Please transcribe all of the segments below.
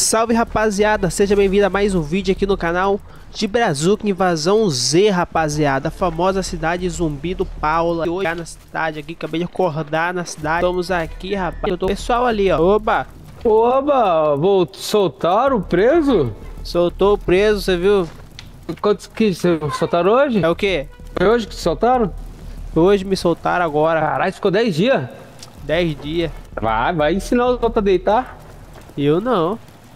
Salve rapaziada, seja bem-vindo a mais um vídeo aqui no canal de Brazuca Invasão Z, rapaziada. A famosa cidade zumbi do Paula. Hoje na cidade aqui, acabei de acordar na cidade. Estamos aqui, rapaz. Eu tô pessoal ali, ó. Oba! Oba! Soltaram o preso? Soltou o preso, você viu? Quantos que soltaram hoje? É o quê? Foi hoje que soltaram? Hoje me soltaram agora. Caralho, ficou 10 dias. 10 dias. Vai ensinar os outros a deitar. Eu não.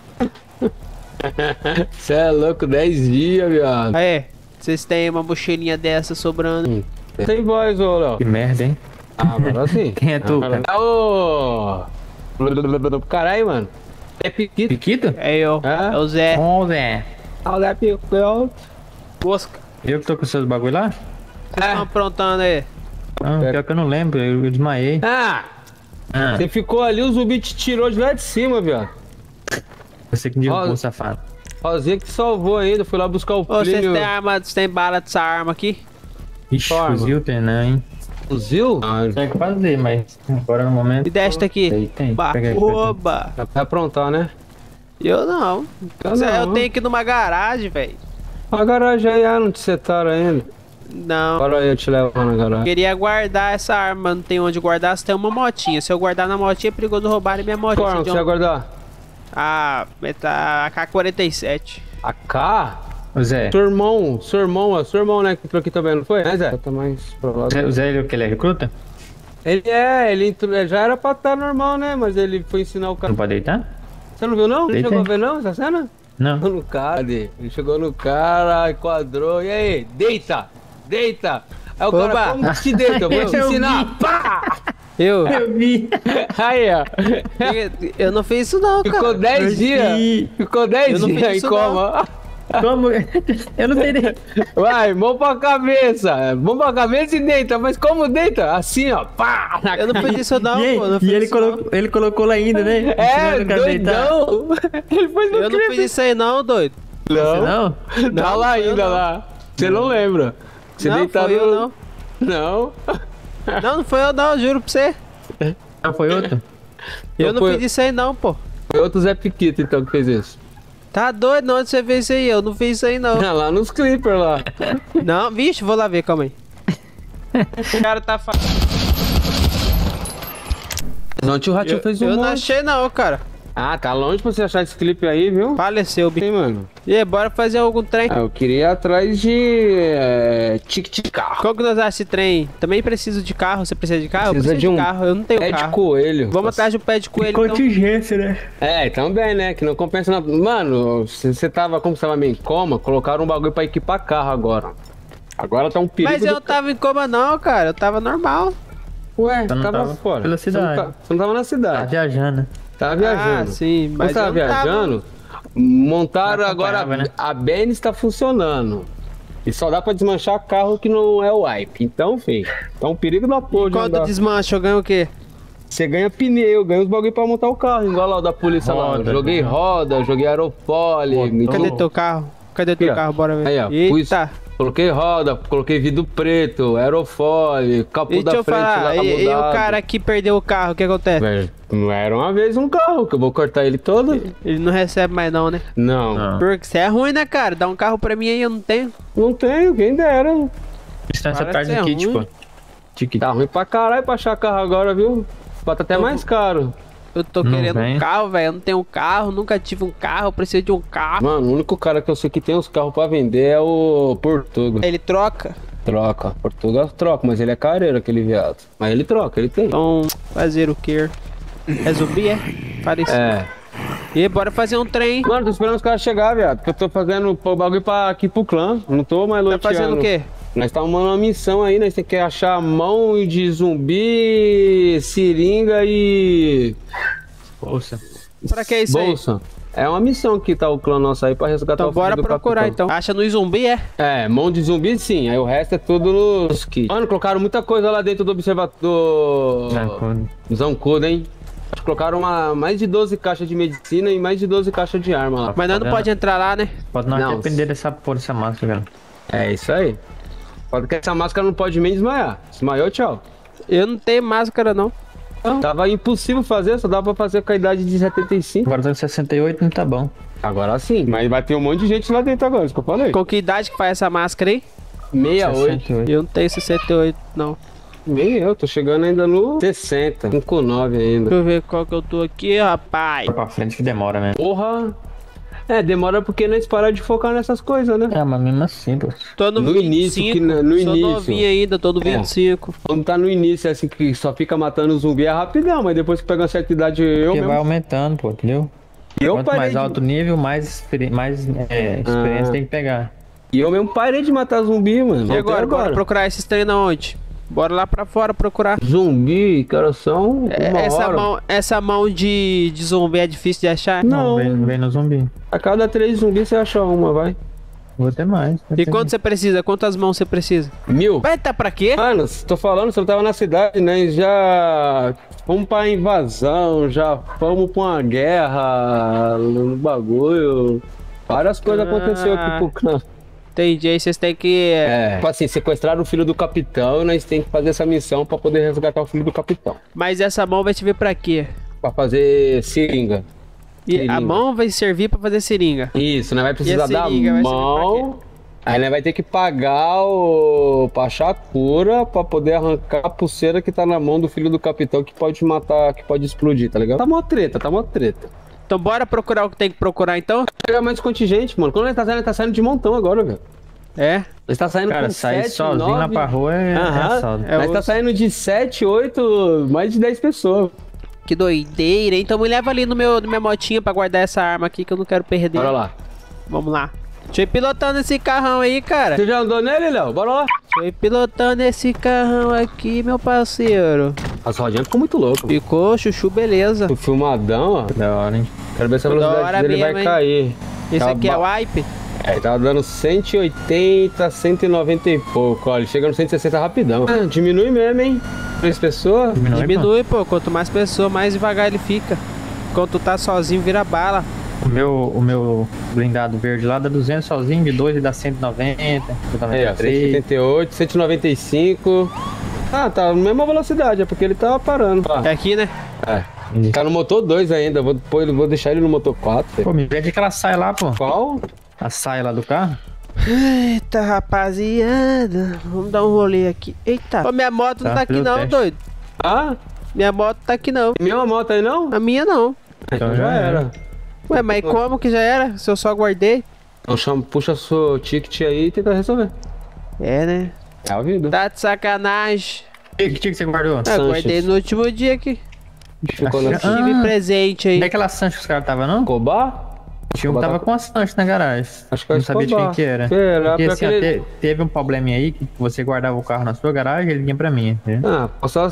Cê é louco, 10 dias, viado. É, vocês têm uma mochilinha dessa sobrando. Tem voz, ô Léo. Que merda, hein? Ah, mano, assim. Quem é tu, cara? Ô! Caralho, mano. É Piquito. Piquito? É eu, É? é o Zé. Ô, Zé. Ah, é Piquito. Mosca. Eu que tô com seus bagulho lá? Vocês estão aprontando aí? Não, pior que eu não lembro, eu desmaiei. Ah! Você ficou ali, o zumbi te tirou de lá de cima, viado. Você que me derrubou, safado. Rosinha que salvou ainda, fui lá buscar o Ô, vocês prêmio. têm arma, vocês têm bala dessa arma aqui? Ixi, Forma. fuzil tem não, hein? Fuzil? Tem que fazer, mas agora no momento... E desta aqui? Tem. Pega aí, Oba! Dá pra aprontar, né? Eu não. Eu tenho que ir numa garagem, velho. A garagem aí, não te setaram ainda. Não. Agora eu te levo lá na garagem. Queria guardar essa arma, não tem onde guardar, se tem uma motinha. Se eu guardar na motinha, é perigoso roubarem minha motinha. Qual arma você vai guardar? Ah, tá AK-47. A K? O Zé. Seu irmão, né, que entrou aqui também, não foi? É, Zé? Tá mais pra lá. O Zé, ele, o que ele é recruta? Ele entrou, já era pra estar normal, né, mas ele foi ensinar o cara. Não pode deitar? Você não viu não? Não Deitei. chegou a ver não, essa cena? Não. No cara, ele chegou no cara, enquadrou, e aí, deita! Aí o cara, Oba. como que te deita? Eu vou te Eu ensinar, vi. pá! Eu? Eu vi. Aí, ó. Eu não fiz isso não, cara. Ficou 10 Eu dias. vi. Ficou 10 Eu não fiz dias em isso, coma. Como? Eu não sei nem... Vai, mão pra cabeça e deita, mas como deita? Assim, ó, pá! Na Eu não fiz isso não, E, aí, pô. Não fiz e ele, isso não. ele colocou lá ainda, né? É, Ensinando o cara a deitar. doidão! Ele foi no Eu não fiz isso aí não, doido. Não? Tá lá não foi eu, ainda, não. lá. Você não lembra? Você Não, deitado foi eu não. Não. Não foi eu não, juro pra você. Não, foi outro? Eu não foi- fiz isso aí não, pô. Foi outro Zé Piquito, então, que fez isso. Tá doido, não, onde você fez isso aí? Eu não fiz isso aí não. Ah, lá nos Clippers, lá. Não, vixe, vou lá ver, calma aí. O cara tá falando. Não, o tio Ratinho fez um Eu não monte. achei não, cara. Ah, tá longe pra você achar esse clipe aí, viu? Faleceu, bicho. Sim, mano. E aí, bora fazer algum trem. Ah, eu queria ir atrás de tique-tique carro. Qual que nós achamos esse trem? Também preciso de carro. Você precisa de carro? Precisa Eu de preciso um de carro, eu não tenho Pé de carro. coelho. Vamos atrás de um pé de coelho, então. Contingência, né? É, também, né? Que não compensa nada. Mano, se você tava, como você tava meio em coma, colocaram um bagulho pra equipar carro agora. Agora tá um perigo. Mas eu não tava em coma não, cara. Eu tava normal. Ué, Então não tava fora. pela Você não cidade. você não tava na Tá cidade. viajando, né? Tava viajando. Ah, sim. Quando Mas você tava eu não tava. viajando, montaram Não agora. acompanhava, né? A Benz está funcionando. E só dá pra desmanchar carro que não é o wipe. Então, filho, tá um perigo da porra de Quando andar. desmancha, eu ganho o quê? Você ganha pneu, ganha os bagulho pra montar o carro. Igual lá o da polícia lá. Roda, Joguei né? roda, joguei aerofólio. Motor. meti Cadê um- teu carro? Cadê teu Aqui, ó. carro? Bora ver. Aí, ó, Eita. Coloquei roda, coloquei vidro preto, aerofólio, capô E deixa da eu frente falar, lá e o mudado. cara que perdeu o carro, o que acontece? Velho, não era uma vez um carro, que eu vou cortar ele todo? Ele não recebe mais não, né? Não, Não. Porque você é ruim, né, cara? Dá um carro pra mim aí, eu não tenho. não tenho, quem dera. Distância Para de tarde ser aqui, ruim. tipo. Tique. Tá ruim pra caralho pra achar carro agora, viu? Bota até mais caro. Eu tô Não querendo vem. um carro, velho. Eu não tenho um carro, nunca tive um carro, eu preciso de um carro. Mano, o único cara que eu sei que tem os carros pra vender é o Portuga. Ele troca. Troca, Portuga troca, mas ele é careiro, aquele viado. Mas ele troca, ele tem. Então, fazer o quê? É zumbi, é? Parece. É. E bora fazer um trem. Mano, tô esperando os caras chegar, viado. Porque eu tô fazendo o bagulho aqui pro clã. Não tô mais Tá loteando. fazendo o quê? Nós estamos numa missão aí, nós temos que achar mão de zumbi, seringa e Bolsa. Pra que isso aí? bolsa. É uma missão que tá o clã nosso aí pra resgatar Então o filho bora do procurar capitão. então. Acha no zumbi, é? É, mão de zumbi sim, aí o resto é tudo nos kits. Mano, colocaram muita coisa lá dentro do observatório Tranquilo. do Zancudo, hein? Acho que colocaram mais de 12 caixas de medicina e mais de 12 caixas de arma lá. Mas nós não Tá pode entrar lá, né? Pode não Não. depender dessa porra, dessa máscara, cara. É isso aí. Pode que essa máscara não pode nem desmaiar. Desmaiou, tchau. Eu não tenho máscara, não. Não, tava impossível fazer, só dava pra fazer com a idade de 75. Agora tô com 68, não tá bom. Agora sim, mas vai ter um monte de gente lá dentro agora, isso que eu falei. Com que idade que faz essa máscara aí? 68. Eu não tenho 68, não. Nem eu, tô chegando ainda no 60, 59 ainda. Deixa eu ver qual que eu tô aqui, rapaz. Vai pra frente que demora, né? Porra! É, demora porque nós parar de focar nessas coisas, né? É, mas mesmo assim, pô. Tô no, No 25, início, que no sou início. novinho ainda, tô no 25. Quando tá no início, assim, que só fica matando zumbi é rapidão, mas depois que pega uma certa idade, eu Porque mesmo... vai aumentando, pô, entendeu? Eu Quanto parei mais de- alto o nível, mais experiência tem que pegar. E eu mesmo parei de matar zumbi, mano. E Até agora, bora procurar esses treinos onde? Bora lá pra fora procurar. Zumbi, cara, são uma hora. Essa mão de zumbi é difícil de achar? Não, Vem no zumbi. a cada 3 zumbis você acha uma, vai. Vou ter mais. E quanto você precisa? Quantas mãos você precisa? 1000. Vai tá pra quê? Mano, tô falando, você não tava na cidade, né? Já fomos pra invasão, já fomos pra uma guerra no bagulho. Várias coisas aconteceram aqui pro canto. Entendi, aí vocês têm que... Tipo assim, sequestraram o filho do capitão e nós temos que fazer essa missão pra poder resgatar o filho do capitão. Mas essa mão vai te ver pra quê? Pra fazer seringa. E a Seringa. mão vai servir pra fazer seringa. Isso, né? Vai precisar da seringa vai servir mão. Aí né, vai ter que pagar pra achar a cura pra poder arrancar a pulseira que tá na mão do filho do capitão que pode matar, que pode explodir, tá ligado? Tá mó treta, tá mó treta. Então bora procurar o que tem que procurar então? Pegar mais contingente, mano. Quando ele tá saindo de montão agora, velho. É? Ele tá saindo Cara, com sair 7, sozinho 9... lá pra rua é assalto. É Nós tá os- saindo de 7, 8, mais de 10 pessoas. Que doideira, hein? Então me leva ali no minha motinha pra guardar essa arma aqui que eu não quero perder. Bora lá. Vamos lá. Deixa eu ir pilotando esse carrão aí, cara. Você já andou nele, Léo? Bora lá. Deixa eu ir pilotando esse carrão aqui, meu parceiro. As rodinhas ficou muito louco. Ficou, chuchu, beleza. O filmadão, ó. Da hora, hein? Quero ver se a Da velocidade hora dele mesmo, vai hein? cair. Esse Tá aqui é ba- o wipe. É, tava dando 180, 190 e pouco. Ó, ele chega no 160 rapidão. Ah, diminui mesmo, hein? 3 pessoas. Diminui, pô. Quanto mais pessoa, mais devagar ele fica. Quando tu tá sozinho, vira bala. O meu blindado verde lá dá 200 sozinho, de 2 dá 190, É, ó, 193. 188, 195. Ah, tá na mesma velocidade, é porque ele tava parando. É aqui, né? É. Tá no motor 2 ainda, vou deixar ele no motor 4. Pô, me vende aquela saia lá, pô. Qual? A saia lá do carro. Eita, rapaziada. Vamos dar um rolê aqui. Eita. Ô, minha moto não Tá, tá aqui fez o não, teste. doido. Ah, Minha moto tá aqui não. tem nenhuma moto aí não? A minha não. Então já era. Ué, mas como que já era? Se eu só guardei? Então puxa seu ticket aí e tenta resolver. É, né? É a vida. Tá de sacanagem. Que dia que você guardou? Ah, Sanches. guardei no último dia aqui. Ficou na Ah. Tive presente aí. Não é aquela Sancho que os caras tava, não? Cobar? Tinha um que tava com a Sancho na garagem. Acho que é Não sabia de Escobar. quem que era. Era, Porque pra assim, aquele- teve um probleminha aí que você guardava o carro na sua garagem e ele vinha pra mim, entendeu? Ah, só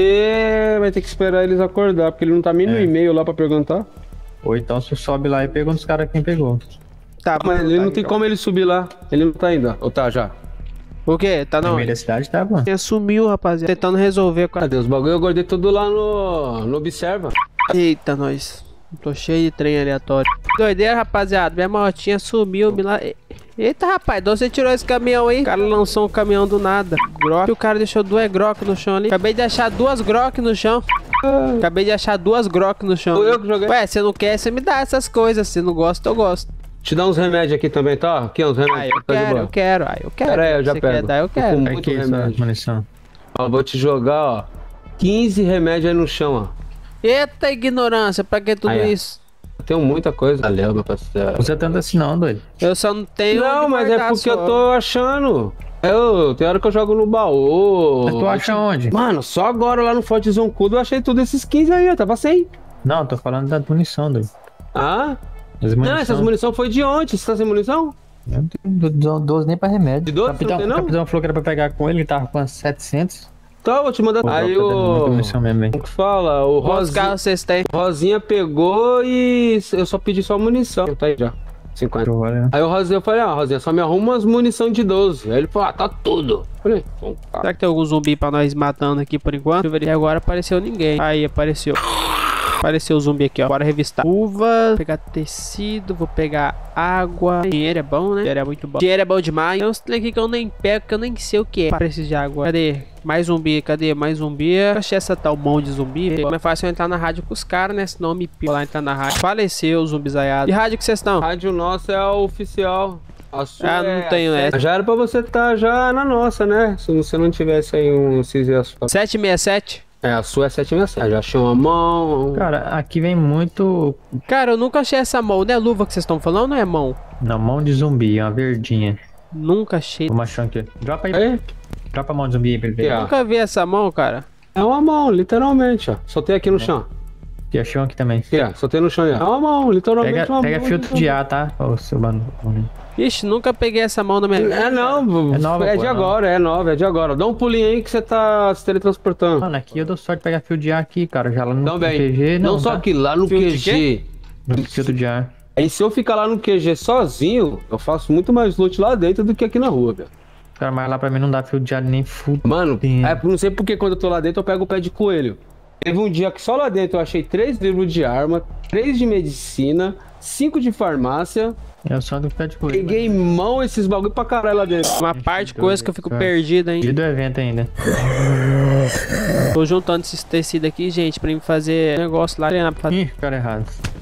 você vai ter que esperar eles acordar, porque ele não tá nem no e-mail lá pra perguntar. Ou então você sobe lá e pergunta os caras quem pegou. Tá, Mas ele não tem como ele subir lá. Ele não tá ainda. Ou tá já? O quê? Tá No não? meio da cidade tá bom. Sumiu, rapaziada. Tentando resolver. Cadê os bagulho? Eu guardei tudo lá no Observa. Eita, nós. Tô cheio de trem aleatório. Doideira, rapaziada. Minha motinha sumiu. Eita, rapaz. De onde você tirou esse caminhão aí? O cara lançou um caminhão do nada. Grok. O cara deixou 2 Grok no chão ali. Acabei de achar 2 Grok no chão. Acabei de achar 2 Grok no chão. Foi eu que joguei. Ué, você não quer, você me dá essas coisas. Se não gosta, eu gosto. Te dá uns remédios aqui também, tá? Aqui, uns remédios. Ah, eu tá de quero, boa. eu quero. Ah, eu quero. Pera aí, eu já você pego. quer dar, eu Tô quero. com Aí muito que é essa remédio. munição. Ó, vou te jogar, ó. 15 remédios aí no chão, ó. Eita ignorância, pra que tudo Aí, ó. isso? Eu tenho muita coisa. Valeu, meu parceiro. Você tanto assim não, doido. Eu só não tenho. Não, onde mas é guardar porque só. eu tô achando. Tem hora que eu jogo no baú. Mas tu acha onde? Mano, só agora lá no Forte Zoncudo eu achei tudo esses 15 aí, eu tava sem. Não, tô falando da munição, doido. Ah? As Não, munição. essas munição foi de ontem. Você tá sem munição? Eu não tenho 12 nem pra remédio. De 12 capitão, não tem, não? O capitão falou que era pra pegar com ele tava com 700. Tá, vou te mandar. Pô, Aí tá dando muita o. munição mesmo, hein? Como que fala? O Quantos carros vocês têm? Rosinha pegou e eu só pedi só munição. Tá aí já. 50. Olha. Aí o Rosinha, eu falei, Rosinha, só me arruma umas munição de 12. Aí ele falou, tá tudo. Eu falei, bom, tá. Será que tem algum zumbi pra nós matando aqui por enquanto? Deixa eu ver. E agora apareceu ninguém. Aí apareceu. Apareceu o zumbi aqui, ó. Bora revistar. Uva, vou pegar tecido, vou pegar água. Dinheiro é bom, né? Dinheiro é muito bom. Dinheiro é bom demais. Tem uns trem aqui que eu nem pego, que eu nem sei o que é. Preciso de água. Cadê? Mais zumbi, cadê? Mais zumbi. Eu achei essa tal mão de zumbi. Como é fácil eu entrar na rádio com os caras, né? Senão eu me pico lá entrar na rádio. Faleceu o zumbizaiado. E rádio que vocês estão? A rádio nossa é a oficial. A sua não tenho essa. Já era pra você estar já na nossa, né? Se você não tivesse aí um CZ. 767? É, a sua é 767. Já achei uma mão. Cara, aqui vem muito... Cara, eu nunca achei essa mão. Não é luva que vocês estão falando ou não é mão? Não, mão de zumbi, uma verdinha. Nunca achei. O machão aqui. Dropa aí. É? Dropa a mão de zumbi aí pra ele ver. Ó. Nunca vi essa mão, cara. É uma mão, literalmente, ó. Soltei aqui no chão. E achei um aqui também. Aqui, ó. Soltei no chão aí, ó. É uma mão, literalmente uma Pega mão. filtro de ar, tá? Ô, seu mano. Ixi, nunca peguei essa mão na minha vida. É não, É nova, é pô, de é agora, é nova, é de agora. Dá um pulinho aí que você tá se teletransportando. Mano, aqui eu dou sorte de pegar fio de ar aqui, cara. Já lá no Não, bem. QG, Não só tá? aqui, lá no Fio de QG. No filtro de ar. Aí se eu ficar lá no QG sozinho, eu faço muito mais loot lá dentro do que aqui na rua, velho. Cara, mas lá pra mim não dá fio de ar nem fudo. Mano, Sim. não sei porque quando eu tô lá dentro eu pego o pé de coelho. Teve um dia que só lá dentro eu achei 3 livros de arma, 3 de medicina, 5 de farmácia. Eu só do pé de coelho. Peguei mão esses bagulho pra caralho lá dentro. Uma parte de coisa que eu fico perdido, hein. E do evento ainda. Tô juntando esses tecidos aqui, gente, pra mim fazer negócio lá. Treinar pra fazer. Ih, cara errado.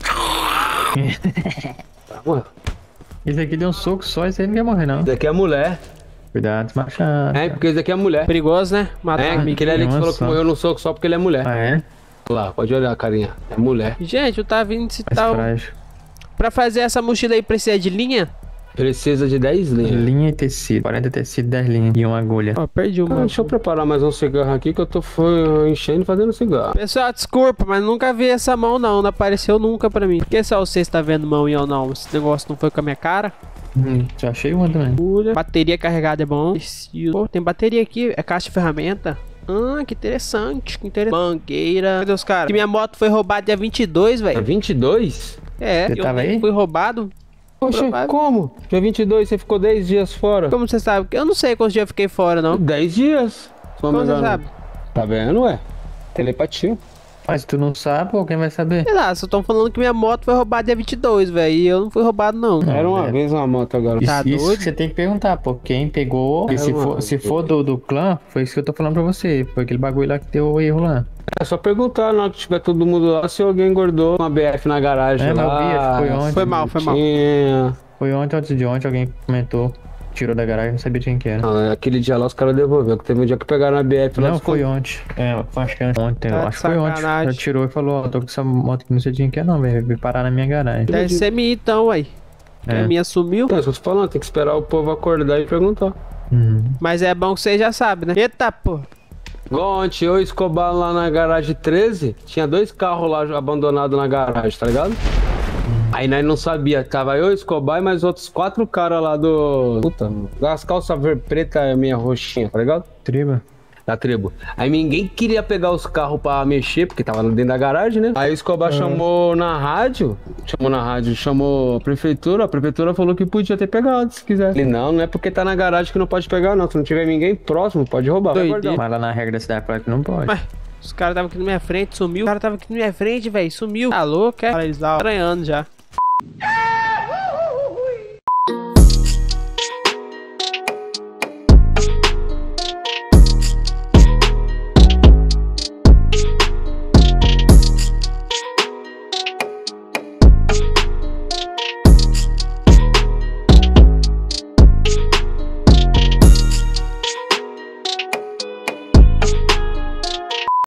Mano, Esse aqui deu um soco só, esse aí não quer morrer não. esse daqui é mulher. Cuidado, machado. É, porque esse daqui é mulher. Perigoso, né? Matar É, um amigo. aquele ali que Nossa. falou que morreu no soco só porque ele é mulher. Ah, é? Lá, pode olhar, carinha. É mulher. Gente, eu tava vindo se Mais tal. frágil. Pra fazer essa mochila aí precisa de linha? Precisa de 10 linhas. Linha e tecido. 40 tecido, 10 linhas. E uma agulha. Ó, perdi uma. Deixa eu preparar mais um cigarro aqui que eu tô enchendo e fazendo cigarro. Pessoal, desculpa, mas nunca vi essa mão não. Não apareceu nunca pra mim. Por que só você está vendo mão e eu não? Esse negócio não foi com a minha cara? Já achei uma também. Bateria carregada é bom. Pô, tem bateria aqui. É caixa de ferramenta. Ah, que interessante. Que interessante. Mangueira. Meu Deus, cara. Que minha moto foi roubada dia 22, É velho. 22? É, Você eu tava aí? fui roubado. Poxa, Provável. como? Dia 22 você ficou 10 dias fora? Como você sabe? Eu não sei quantos dias eu fiquei fora, não. 10 dias. Só Como me você engano. sabe? Tá vendo, ué? Telepatia. Mas tu não sabe, pô, quem vai saber? Sei lá, só estão falando que minha moto foi roubada dia 22, velho. E eu não fui roubado, não. Era uma velho. vez uma moto agora. Tá Isso doido? que você tem que perguntar, pô. Quem pegou. E se for do clã, foi isso que eu tô falando pra você. Foi aquele bagulho lá que deu o erro lá. É só perguntar na hora que tiver todo mundo lá se alguém guardou uma BF na garagem É, mas eu vi, acho lá. que foi ontem. Foi mal, foi mal. Tinha... Foi ontem, antes de ontem, alguém comentou. Tirou da garagem, não sabia de quem que era. Não, aquele dia lá os caras devolveram, que teve um dia que pegaram a BF lá. Não, foi ontem. É, acho que é ontem. Tá de acho que foi ontem. sacanagem. Ela tirou e falou, ó, tô com essa moto aqui, não sei de quem que é não, velho. Veio parar na minha garagem. Deve ser minha então, ué. Porque É. a minha sumiu. Então, eu tô te falando, tem que esperar o povo acordar e perguntar. Mas é bom que você já sabe, né? Eita, pô. Igual ontem, eu e Escobar lá na garagem 13, tinha 2 carros lá abandonados na garagem, tá ligado? Aí nós não sabia, tava eu, Escobar e mais outros 4 caras lá do... Puta, das calças preta e minha roxinha, tá ligado? Triba. Da tribo. Aí ninguém queria pegar os carros pra mexer, porque tava dentro da garagem, né? Aí o Escobar chamou chamou a prefeitura falou que podia ter pegado, se quiser. Ele, não é porque tá na garagem que não pode pegar, não. Se não tiver ninguém próximo, pode roubar. Vai Doideira. guardar. Mas lá na regra da cidade fala que não pode. Mas os caras estavam aqui na minha frente, sumiu. O cara tava aqui na minha frente, velho, sumiu. Tá louco, é? Olha eles lá, ó, estranhando já.